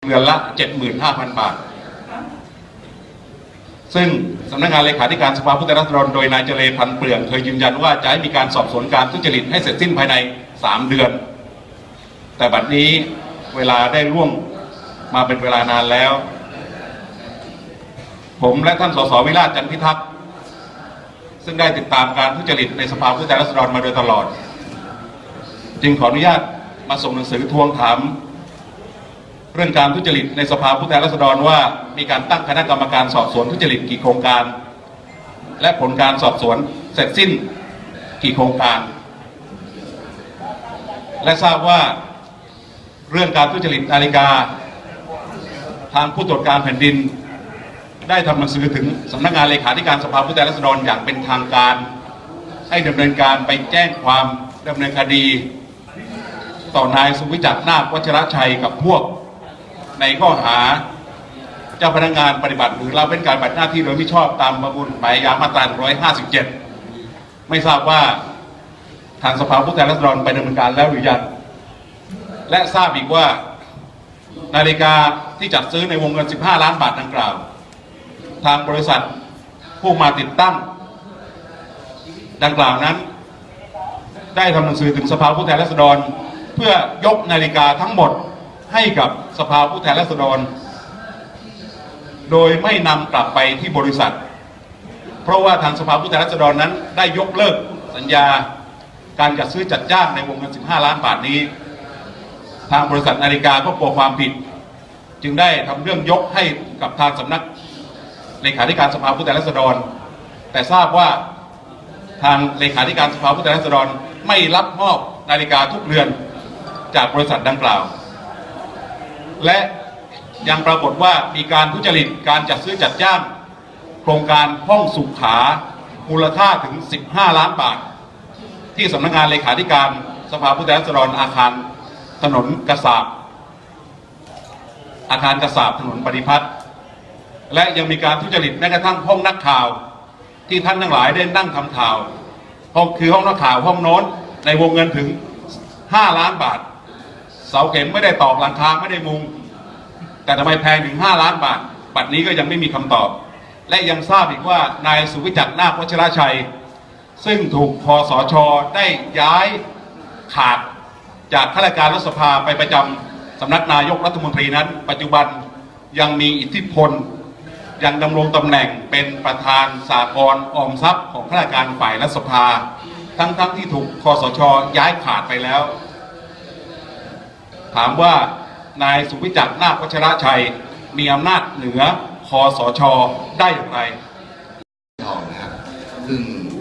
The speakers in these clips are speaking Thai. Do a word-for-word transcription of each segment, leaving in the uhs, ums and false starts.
เดือนละ เจ็ดหมื่นห้าพัน บาทซึ่งสำนักงานเลขาธิการสภาผู้แทนราษฎรโดยนายเจริญพันธุ์เปลืองเคยยืนยันว่าจะให้มีการสอบสวนการทุจริตให้เสร็จสิ้นภายในสามเดือนแต่บัดนี้เวลาได้ล่วงมาเป็นเวลานานแล้วผมและท่านสสวิราชจันทร์พิทักษ์ซึ่งได้ติดตามการทุจริตในสภาผู้แทนราษฎรมาโดยตลอดจึงขออนุญาตมาส่งหนังสือทวงถามเรื่องการทุจริตในสภาผู้แทนราษฎรว่ามีการตั้งคณะกรรมการสอบสวนทุจริตกี่โครงการและผลการสอบสวนเสร็จสิ้นกี่โครงการและทราบว่าเรื่องการทุจริตนาฬิกาทางผู้ตรวจการแผ่นดินได้ทำหนังสือถึงสำนักงานเลขาธิการสภาผู้แทนราษฎรอย่างเป็นทางการให้ดำเนินการไปแจ้งความดำเนินคดีต่อนายสุวิจักรนาควัชรชัยกับพวกในข้อหาเจ้าพนักงานปฏิบัติหรือละเว้นการปฏิบัติหน้าที่โดยมิชอบตามประมวลกฎหมายอาญามาตราหนึ่งร้อยห้าสิบเจ็ดไม่ทราบว่าทางสภาผู้แทนราษฎรไปดำเนินการแล้วหรือยังและทราบอีกว่านาฬิกาที่จัดซื้อในวงเงินสิบห้าล้านบาทดังกล่าวทางบริษัทผู้มาติดตั้งดังกล่าวนั้นได้ทำหนังสือถึงสภาผู้แทนราษฎรเพื่อยกนาฬิกาทั้งหมดให้กับสภาผู้แทนราษฎรโดยไม่นำกลับไปที่บริษัทเพราะว่าทางสภาผู้แทนราษฎรนั้นได้ยกเลิกสัญญาการจัดซื้อจัดจ้างในวงเงินสิบห้าล้านบาทนี้ทางบริษัทนาฬิกาก็กลัวความผิดจึงได้ทำเรื่องยกให้กับทางสำนักเลขาธิการสภาผู้แทนราษฎรแต่ทราบว่าทางเลขาธิการสภาผู้แทนราษฎรไม่รับมอบนาฬิกาทุกเรือนจากบริษัทดังกล่าวและยังปรากฏว่ามีการทุจริตการจัดซื้อจัดจ้างโครงการห้องสุขามูลค่าถึงสิบห้าล้านบาทที่สำนักงานเลขาธิการสภาผู้แทนราษฎรอาคารถนนกษาบอาคารกษาบถนนปฏิพัฒน์และยังมีการทุจริตแม้กระทั่งห้องนักข่าวที่ท่านทั้งหลายได้นั่งทำข่าวห้องคือห้องนักข่าวห้องโน้นในวงเงินถึงห้าล้านบาทเสาเข็มไม่ได้ตอกหลังคาไม่ได้มุงแต่ทำไมแพงถึงห้าล้านบาทบัดนี้ก็ยังไม่มีคำตอบและยังทราบอีกว่านายสุวิจักรนาควัชรชัยซึ่งถูกคสช.ได้ย้ายขาดจากข้าราชการรัฐสภาไปประจำสำนักนายกรัฐมนตรีนั้นปัจจุบันยังมีอิทธิพลยังดำรงตำแหน่งเป็นประธานสหกรณ์ออมทรัพย์ของข้าราชการฝ่ายรัฐสภาทั้งๆ ท, ที่ถูกคสช.ย้ายขาดไปแล้วถามว่านายสุวิจักรนาควัชรชัยมีอำนาจเหนือคสช.ได้อย่างไรนะครับซึ่ง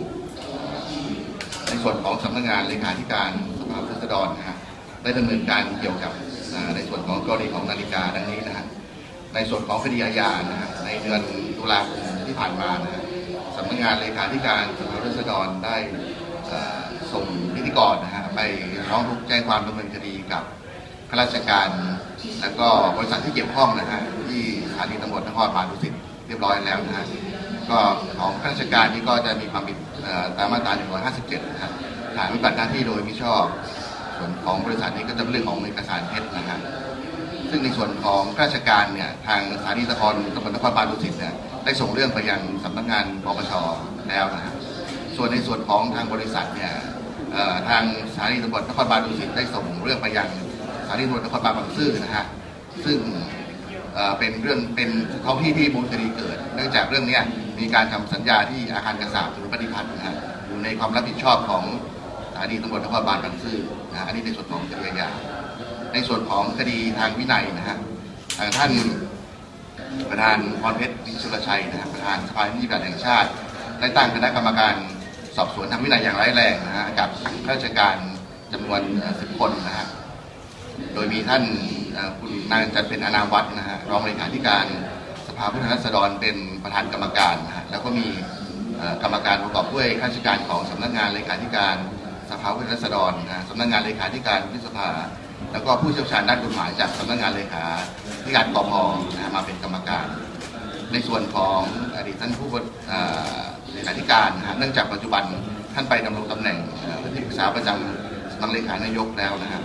ในส่วนของสำนักงานเลขาธิการสภาผู้แทนราษฎรนะฮะได้ดำเนินการเกี่ยวกับในส่วนของกรณีของนาฬิกาดังนี้นะฮะในส่วนของคดีอาญานะฮะในเดือนตุลาคมที่ผ่านมานะฮะสำนักงานเลขาธิการสภาผู้แทนราษฎรได้ส่งนิติกรนะฮะไปร้องทุกข์แจ้งความดำเนินคดีกับข้าราชการและก็บริษัทที่เกี่ยวข้องนะฮะที่สถานีตำรวจนครบาลดุสิตเรียบร้อยแล้วนะฮะก็ของข้าราชการนี่ก็จะมีความผิดตามมาตราหนึ่งร้อยห้าสิบเจ็ดนะฮะฐานปฏิบัติหน้าที่โดยมิชอบส่วนของบริษัทนี้ก็จะเป็นเรื่องของเอกสารเท็จนะฮะซึ่งในส่วนของข้าราชการเนี่ยทางสถานีตำรวจตำรวจนครบาลดุสิตเนี่ยได้ส่งเรื่องไปยังสำนักงานปปช.แล้วนะฮะส่วนในส่วนของทางบริษัทเนี่ยทางสถานีตำรวจนครบาลดุสิตได้ส่งเรื่องไปยังสถานีตำรวจนครบาลบางซื่อนะฮะซึ่งเป็นเรื่องเป็นท้องที่ที่มูลคดีเกิดเนื่องจากเรื่องนี้มีการทำสัญญาที่อาคารกษาบถนนปฏิพัฒน์นะฮะอยู่ในความรับผิดชอบของสถานีตำรวจนครบาลบางซื่อนะฮะอันนี้ในส่วนของคดีอาญาในส่วนของคดีทางวินัยนะฮะทางท่านประธานพรเพชรวิสุรชัยนะฮะประธานสภานิติบัญญัติแห่งชาติได้ตั้งคณะกรรมการสอบสวนทางวินัยอย่างร้ายแรงนะฮะกับข้าราชการจำนวนสิบคนนะฮะโดยมีท่านคุณนางจันทร์เป็นอนาวัฒน์นะฮะรองเลขาธิการสภาผู้แทนราษฎรเป็นประธานกรรมการนะฮะแล้วก็มีกรรมการประกอบด้วยข้าราชการของสำนักงานเลขาธิการสภาผู้แทนราษฎรนะสำนักงานเลขาธิการวุฒิสภาแล้วก็ผู้เชี่ยวชาญด้านกฎหมายจากสำนักงานเลขาธิการกพ.นะมาเป็นกรรมการในส่วนของอดีตท่านผู้เลขาธิการนะฮะเนื่องจากปัจจุบันท่านไปดำรงตำแหน่งที่ปรึกษาประจำสำนักเลขานายกแล้วนะฮะ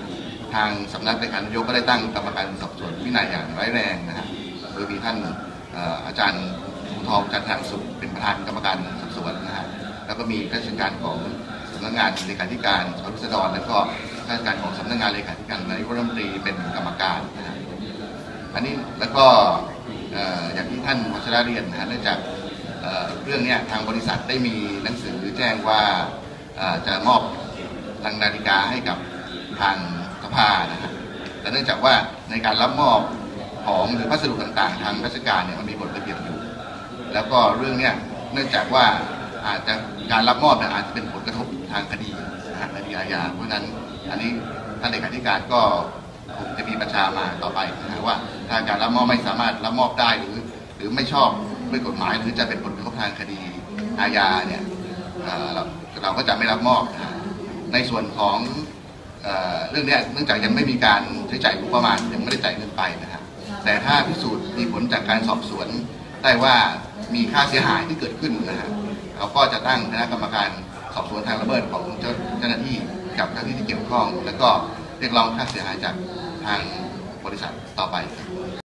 ทางสำนักเลขานายกก็ได้ตั้งกรรมการสอบสวนวินัยอย่างร้ายแรงนะฮะโดยมีท่านอาจารย์ภูทองจันทร์สุขเป็นประธานกรรมการสอบสวนนะฮะแล้วก็มีข้าราชการของสำนักงานเลขาธิการสภาผู้แทนราษฎรและก็ข้าราชการของสำนักงานเลขาธิการนายกรัฐมนตรีเป็นกรรมการนะฮะอันนี้แล้วก็อย่างที่ท่านวัชระเรียนนะฮะเนื่องจากเรื่องนี้ทางบริษัทได้มีหนังสือแจ้งว่าจะมอบทางนาฬิกาให้กับทางสภานะฮะแต่เนื่องจากว่าในการรับมอบของหรือพัสดุต่างๆทางราชการเนี่ยมันมีกฎระเบียบอยู่แล้วก็เรื่องเนี้ยเนื่องจากว่าอาจจะการรับมอบเนี่ยอาจจะเป็นผลกระทบทางคดีนะฮะคดีอาญาเพราะฉะนั้นอันนี้ท่านเลขาธิการก็คงจะมีประชามาต่อไปนะฮะว่าถ้าการรับมอบไม่สามารถรับมอบได้หรือหรือไม่ชอบด้วยกฎหมายหรือจะเป็นผลกระทบทางคดีอาญาเนี่ยเราเราก็จะไม่รับมอบนะในส่วนของเอ่อเรื่องนี้เนื่องจากยังไม่มีการใช้จ่ายงบประมาณยังไม่ได้จ่ายเงินไปนะฮะแต่ถ้าพิสูจน์มีผลจากการสอบสวนได้ว่ามีค่าเสียหายที่เกิดขึ้นนะฮะเราก็จะตั้งคณะกรรมการสอบสวนทางละเมิดของเจ้าเจ้าหน้าที่กับเจ้าหน้าที่ที่เกี่ยวข้องแล้วก็เรียกร้องค่าเสียหายจากทางบริษัทต่อไป